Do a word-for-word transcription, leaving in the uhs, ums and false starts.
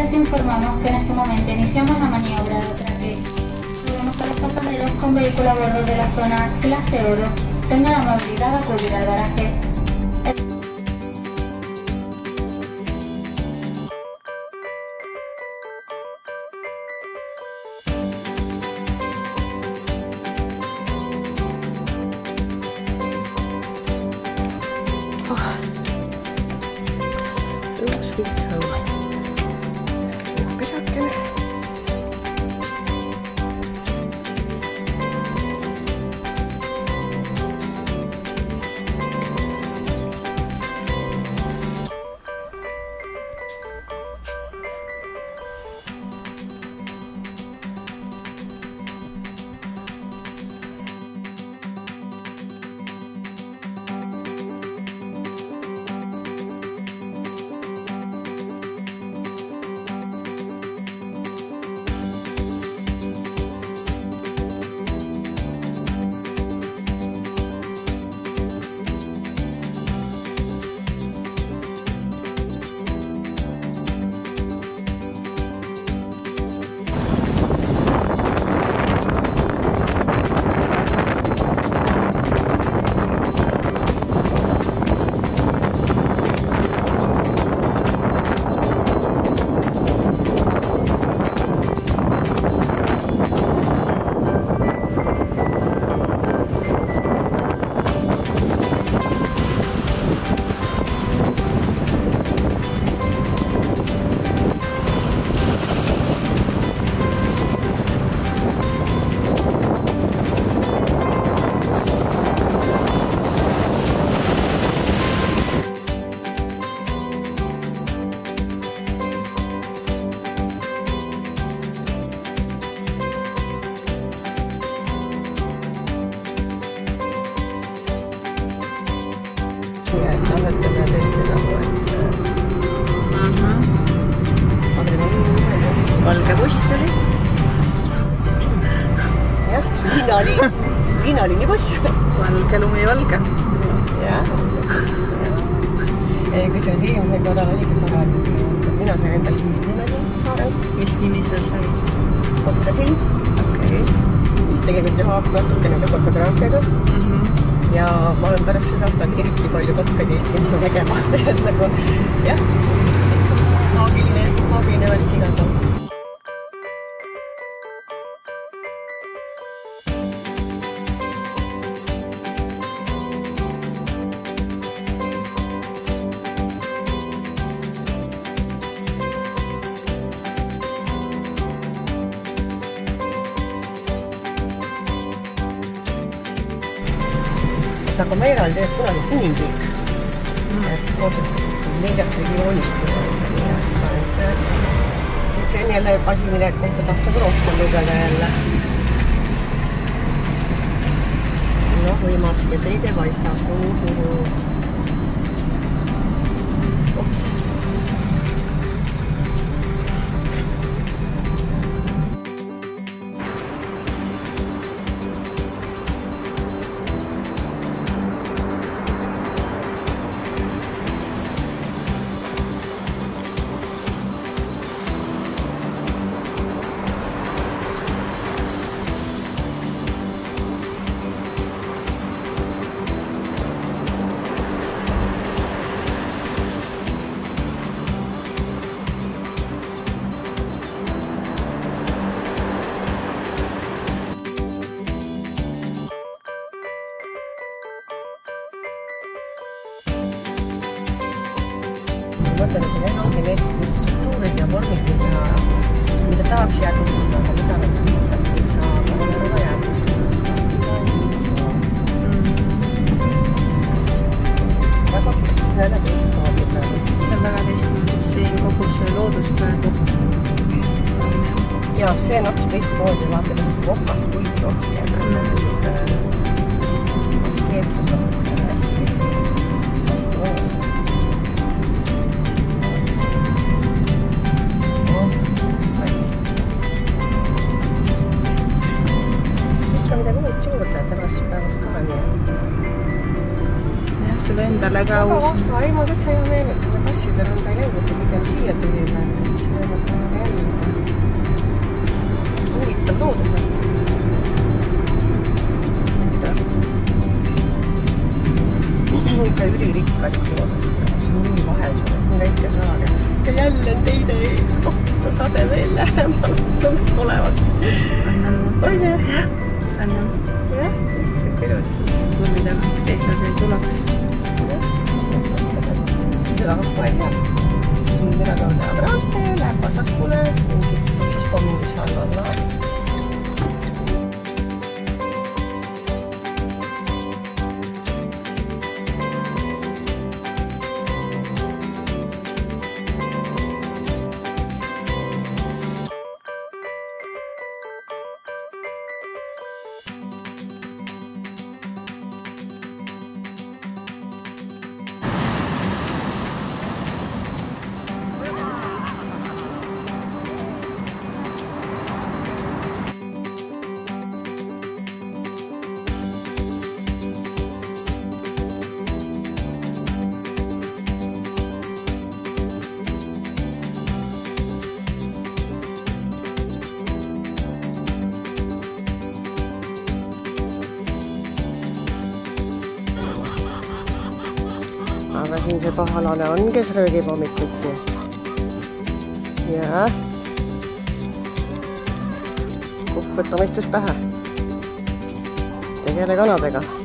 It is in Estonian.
te informamos que en este momento iniciamos la maniobra de atraque. Pedimos que los pasajeros con vehículo a bordo de la zona clase oro tengan la amabilidad de acudir al garaje. Yksi vittu. Uhkisakkeinen. Valge buss tuli. Jah, linali, linaliini buss. Valge lumi valge. Jah. Kusjuures eelmisel korral oligi tore, et mina sain endal nimeli saarel. Mis nimi seal sai? Kotkasil. Okei. Mis tegelikult jah haakub natukene ka fotograafiaga. Ja ma olen pärast seda hakanud eriti palju kotkaid Eestis nägema. Et nagu, jah, maagiline, maagiline valik igatahes. Gomera oli tegelikult kunagi kuninglik. Moodustatud neljast regioonist. See on jälle asi, mille kohta tahaks nagu rohkem lugeda jälle. No, võimas ja teid ei paista. Ops. Mõtlen, et need ongi need struktuurid ja vormid, mida tahaks jäädustada, aga mida nad lihtsalt ei saa, aga on väga jäädustada. Väga siin jälle teist maagi praegu. See on väga teist maagi. Siin kogu see loodus praegu. Ja, see on hoopis teist moodi, vaata, et vokast puid rohkem. Askeetsus on hästi hästi mõnus. sulle endale ka uus. Aga ei, ma täitsa hea meel, et selle kassidel on ta läinud, et pigem siia tulime. Siis võivad ta jälle. Huvitav looduselt. Ikka ülirikkad loodused. See on nii vahel, see on nii väike saar. Ja jälle on teide ees. Oh, sa sade veel lähemal. Tundub olevat. Annan. On jah? Annan. Jah, see külus. Mul mida teised ei tuleks. Seda hakka ei tea. Mina ka läheb raante, läheb vasakule. Ispo mingi seal on laad. Aga siin see pahalane on, kes röögib hommikuti. Ja. Kukk võtta mõistus pähe. Tegele kanadega.